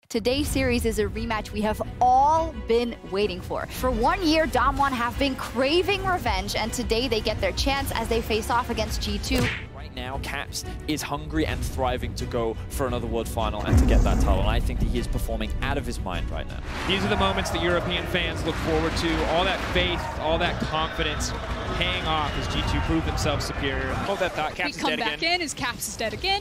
Today's series is a rematch we have all been waiting for. For 1 year, Damwon have been craving revenge, and today they get their chance as they face off against G2. Right now, Caps is hungry and thriving to go for another World Final and to get that title, and I think that he is performing out of his mind right now. These are the moments that European fans look forward to. All that faith, all that confidence paying off as G2 prove themselves superior. Hold that thought, Caps is dead again. We come back in as Caps is dead again.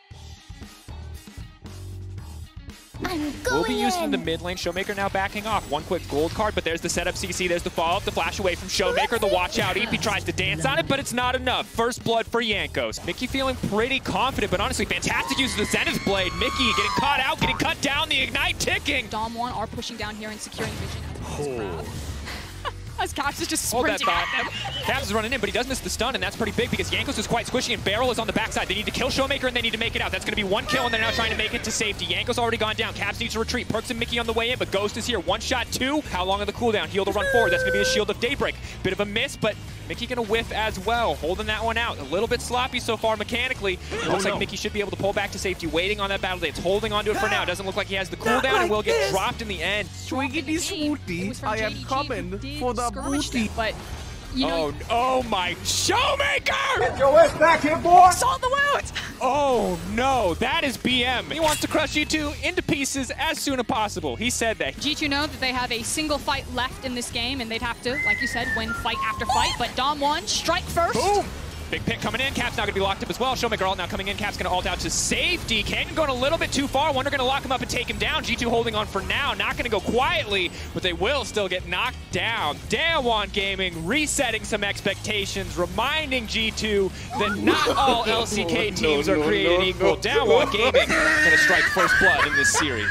Will be used in the mid lane. Showmaker now backing off. One quick gold card, but there's the setup CC. There's the follow-up, the flash away from Showmaker. The watch out. EP tries to dance on it, but it's not enough. First blood for Jankos. Mickey feeling pretty confident, but honestly, fantastic use of the Zenith Blade. Mickey getting caught out, getting cut down, the Ignite ticking. Damwon are pushing down here and securing vision at the crowd. As Caps is just sprinting at them. Caps is running in, but he does miss the stun, and that's pretty big because Jankos is quite squishy, and Beryl is on the backside. They need to kill Showmaker, and they need to make it out. That's going to be one kill, and they're now trying to make it to safety. Jankos already gone down. Caps needs to retreat. Perkz and Mickey on the way in, but Ghost is here. One shot, two. How long of the cooldown? Heal to run forward. That's going to be a Shield of Daybreak. Bit of a miss, but Mickey going to whiff as well. Holding that one out. A little bit sloppy so far mechanically. It looks like Mickey should be able to pull back to safety, waiting on that battle dance. Holding onto it for now. Doesn't look like he has the cooldown, and will get dropped in the end. Swiggity smoothie, I am coming for the booty. But you know, oh my Showmaker! Get your ass back here, boy! salt the wounds! Oh no, that is BM. He wants to crush G2 into pieces as soon as possible. He said that. G2 know that they have a single fight left in this game, and they'd have to, like you said, win fight after fight. But Damwon, strike first. Boom! Big pick coming in. Cap's now going to be locked up as well. Showmaker ult now coming in. Cap's going to ult out to safety. Canyon going a little bit too far. Wonder going to lock him up and take him down. G2 holding on for now. Not going to go quietly, but they will still get knocked down. Damwon Gaming resetting some expectations, reminding G2 that not all LCK teams are created equal. Damwon Gaming going to strike first blood in this series.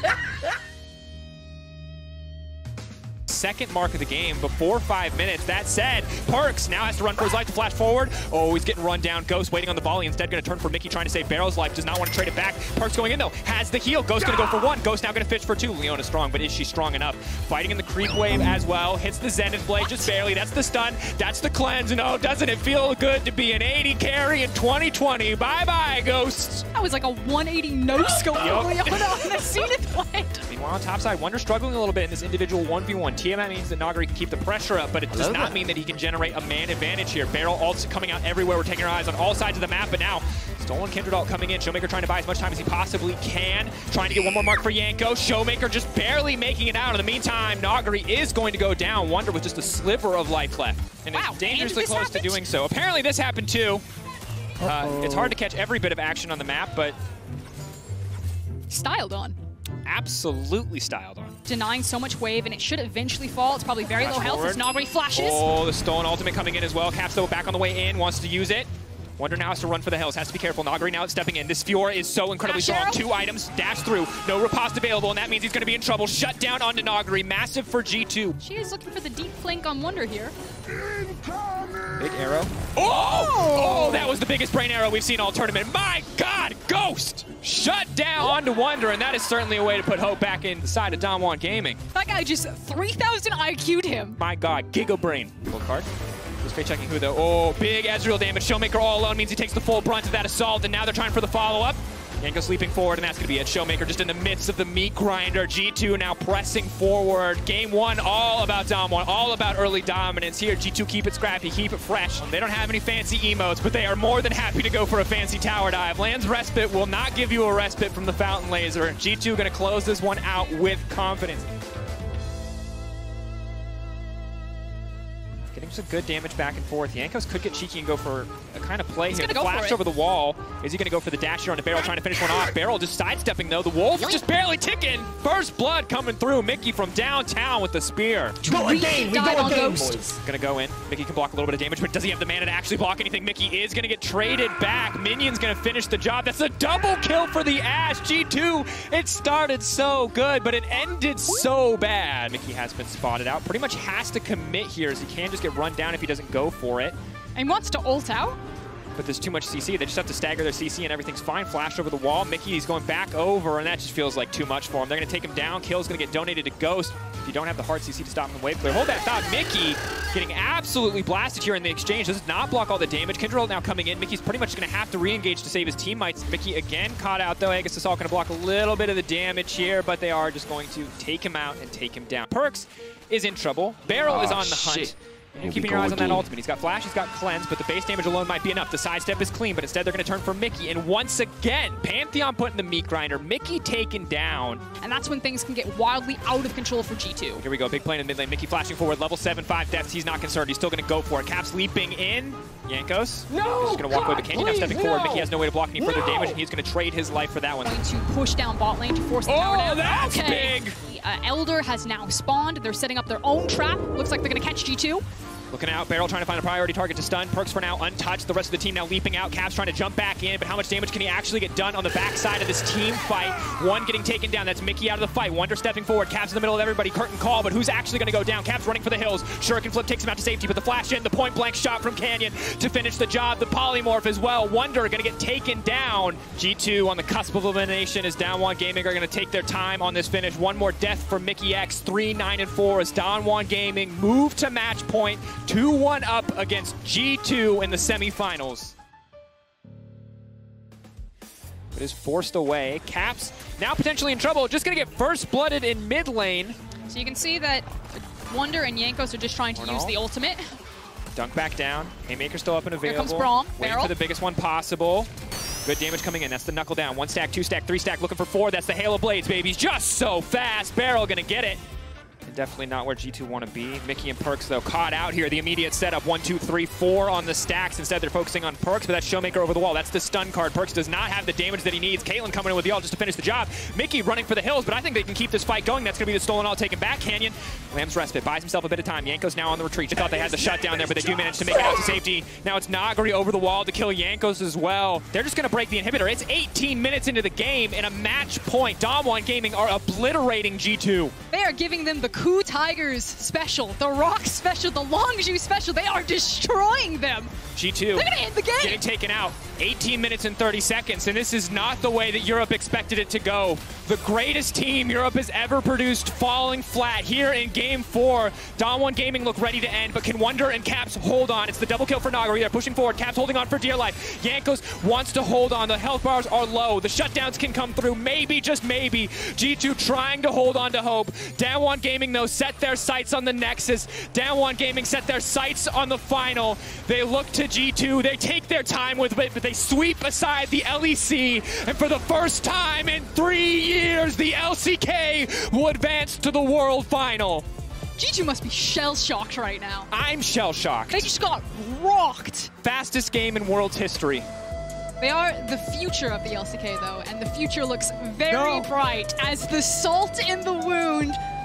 Second mark of the game before 5 minutes. That said, Perkz now has to run for his life to flash forward. Oh, he's getting run down. Ghost waiting on the volley. Instead going to turn for Mickey, trying to save Beryl's life. Does not want to trade it back. Perkz going in though. Has the heal. Ghost going to go for one. Ghost now going to fish for two. Leona strong, but is she strong enough? Fighting in the creep wave as well. Hits the Zenith Blade just barely. That's the stun. That's the cleanse. And oh, doesn't it feel good to be an 80 carry in 2020? Bye-bye, Ghosts. That was like a 180 no-scope on the Zenith Blade. Meanwhile, on top side, Wonder struggling a little bit in this individual 1v1. Tiamat means that Nagari can keep the pressure up, but it does not mean that he can generate a man advantage here. Beryl ults coming out everywhere. We're taking our eyes on all sides of the map, but now Stolen Kindred ult coming in. Showmaker trying to buy as much time as he possibly can. Trying to get one more mark for Jankos. Showmaker just barely making it out. In the meantime, Nagari is going to go down. Wonder with just a sliver of life left. And it's dangerously close to doing so. Apparently this happened too. It's hard to catch every bit of action on the map, but Styled on. Absolutely styled on. Denying so much wave, and it should eventually fall. It's probably very low health as Nagari flashes. Oh, the Stolen ultimate coming in as well. Caps though back on the way in, wants to use it. Wonder now has to run for the hills, has to be careful. Nagari now stepping in. This Fiora is so incredibly strong. Two items, dash through. No riposte available, and that means he's going to be in trouble. Shut down onto Nagari. Massive for G2. She is looking for the deep flank on Wonder here. Big arrow. Oh, that was the biggest brain arrow we've seen all tournament. My God, Ghost! Shut down onto Wonder, and that is certainly a way to put hope back inside of Damwon Gaming. That guy just 3,000 IQ'd him. My God, Giga Brain. Full card. Just fake checking who though. Oh, big Ezreal damage. Showmaker all alone means he takes the full brunt of that assault, and now they're trying for the follow-up. Jankos leaping forward, and that's going to be it. Showmaker just in the midst of the meat grinder. G2 now pressing forward. Game one, all about Damwon, all about early dominance. Here, G2 keep it scrappy, keep it fresh. They don't have any fancy emotes, but they are more than happy to go for a fancy tower dive. Land's Respite will not give you a respite from the Fountain Laser. G2 going to close this one out with confidence. Getting some good damage back and forth. Jankos could get cheeky and go for a kind of play here. The flash over the wall. Is he going to go for the dash here on the Beryl, trying to finish one off? Beryl just sidestepping though. The Wolf just barely ticking. First blood coming through. Mickey from downtown with the spear. We go again, boys. Gonna go in. Mickey can block a little bit of damage, but does he have the mana to actually block anything? Mickey is gonna get traded back. Minion's gonna finish the job. That's a double kill for the Ashe. G2, it started so good, but it ended so bad. Mickey has been spotted out. Pretty much has to commit here, as he can just get run down if he doesn't go for it. And wants to ult out. but there's too much CC. They just have to stagger their CC and everything's fine. Flash over the wall. Mickey's going back over, and that just feels like too much for him. They're going to take him down. Kill's going to get donated to Ghost. If you don't have the hard CC to stop him from wave clear. Hold that thought. Mickey getting absolutely blasted here in the exchange. Does not block all the damage. Kindrel now coming in. Mickey's pretty much going to have to re-engage to save his teammates. Mickey again caught out, though. Aegis Assault going to block a little bit of the damage here, but they are just going to take him out and take him down. Perkz is in trouble. Beryl is on the hunt. And you're keeping your eyes on that ultimate. He's got Flash, he's got Cleanse, but the base damage alone might be enough. The sidestep is clean, but instead they're going to turn for Mickey. And once again, Pantheon put in the meat grinder. Mickey taken down. And that's when things can get wildly out of control for G2. Here we go, big play in the mid lane. Mickey flashing forward, level 7-5 depths. He's not concerned. He's still going to go for it. Caps leaping in. Jankos. No! He's just going to walk away with the canyon. Now stepping forward. Mickey has no way to block any further damage, and he's going to trade his life for that one. Going to push down bot lane to force the tower down. Oh, that's big! The Elder has now spawned. They're setting up their own trap. Looks like they're going to catch G2. Looking out, Beryl trying to find a priority target to stun. Perkz for now untouched. The rest of the team now leaping out. Caps trying to jump back in, but how much damage can he actually get done on the backside of this team fight? One getting taken down. That's Mickey out of the fight. Wonder stepping forward. Caps in the middle of everybody. Curtain call, but who's actually going to go down? Caps running for the hills. Shuriken flip takes him out to safety, but the flash in, the point blank shot from Canyon to finish the job. The polymorph as well. Wonder going to get taken down. G2 on the cusp of elimination as Dawnwan Gaming are going to take their time on this finish. One more death for Mickey X. 3-9-4 as Dawnwan Gaming move to match point. 2-1 up against G2 in the semifinals. It is forced away. Caps now potentially in trouble. Just going to get first blooded in mid lane. So you can see that Wonder and Jankos are just trying to use the ultimate. Dunk back down. Haymaker still up and available. Here comes Braum. Waiting for the biggest one possible. Good damage coming in. That's the knuckle down. 1 stack, 2 stack, 3 stack. Looking for 4. That's the Hail of Blades, baby. Just so fast. Beryl going to get it. Definitely not where G2 want to be. Mickey and Perkz, though, caught out here. The immediate setup, 1, 2, 3, 4 on the stacks. Instead, they're focusing on Perkz, but that's Showmaker over the wall. That's the stun card. Perkz does not have the damage that he needs. Caitlyn coming in with the ult just to finish the job. Mickey running for the hills, but I think they can keep this fight going. That's going to be the stolen ult taken back. Canyon, Lamb's respite, buys himself a bit of time. Jankos now on the retreat. They thought they had the shutdown there, but they do manage to make it out to safety. Now it's Nagari over the wall to kill Jankos as well. They're just going to break the inhibitor. It's 18 minutes into the game, and a match point. Dawnwan Gaming are obliterating G2. They are giving them the Coup Tigers special, the Rock special, the Longzhu special. They are destroying them. G2 they're gonna end the game. Getting taken out. 18 minutes and 30 seconds, and this is not the way that Europe expected it to go. The greatest team Europe has ever produced falling flat here in Game 4. Dawnwan Gaming look ready to end, but can Wonder and Caps hold on? It's the double kill for Nagari. They're pushing forward. Caps holding on for dear life. Jankos wants to hold on. The health bars are low. The shutdowns can come through. Maybe, just maybe. G2 trying to hold on to hope. Dawnwan Gaming, though, set their sights on the Nexus. Dawnwan Gaming set their sights on the final. They look to G2. They take their time with it, but they sweep aside the LEC. And for the first time in 3 years, the LCK will advance to the World Final. G2 must be shell-shocked right now. I'm shell-shocked. They just got rocked. Fastest game in World's history. They are the future of the LCK, though, and the future looks very bright as the salt in the wound